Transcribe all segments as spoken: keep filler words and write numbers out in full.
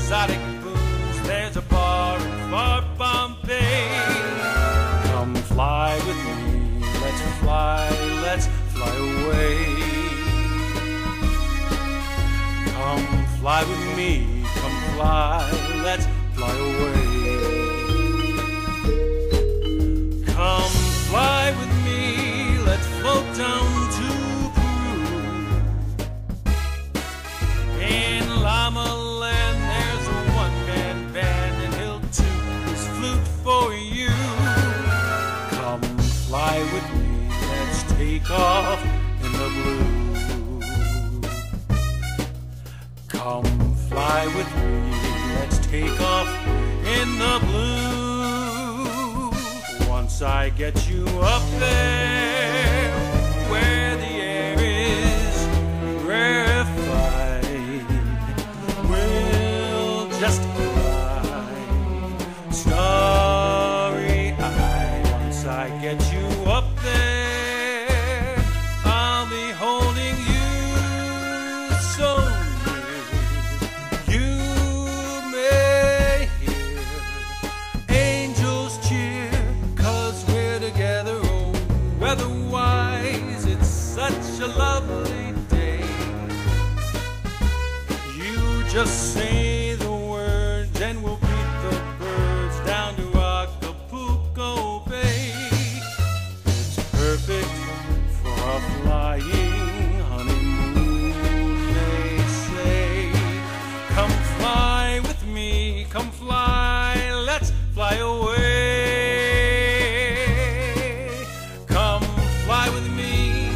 exotic booze. There's a bar in far Bombay. Come fly with me, let's fly, let's fly away. Come fly with me, come fly, let's fly away. Come fly with me, let's float down to Peru. In Llama Land there's a one-man band, and he'll toot his flute for you. Come fly with me, let's take off in the blue. Come fly with me, let's take off in the blue. Once I get you up there, where the air is rarefied, we'll just glide, starry-eyed. Once I get you up there, I'll be holding you so near. You may hear angels cheer, 'cause we're together. Oh, weather-wise, it's such a lovely day. You just say the words and we'll beat the birds down to Acapulco Bay. It's perfect for a flying honeymoon, they say. Come fly with me, come fly, let's fly away. Come fly with me.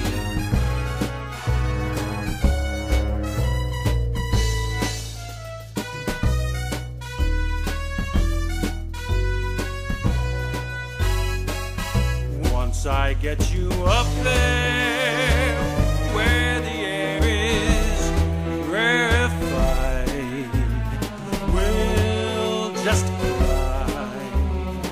Once I get you up there, where the air is rarefied, we'll just glide,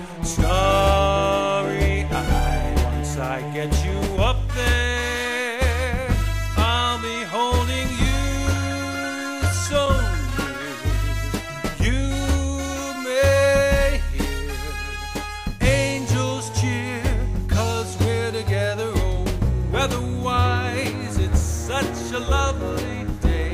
starry-eyed. Once I get you up there, I'll be holding you so near. You may hear angels cheer, 'cause we're together. Oh, weather-wise, it's such a lovely day.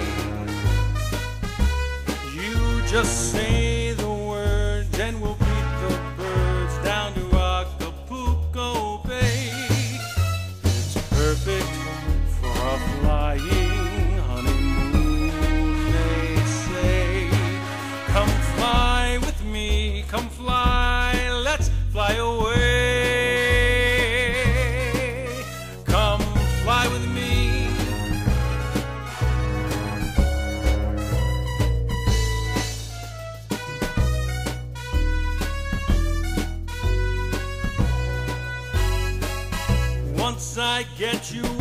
You just say the words and we'll beat the birds down to Acapulco Bay. It's perfect for a flying honeymoon, they say. Come fly with me, come fly, let's fly away. Come fly with me. Once I get you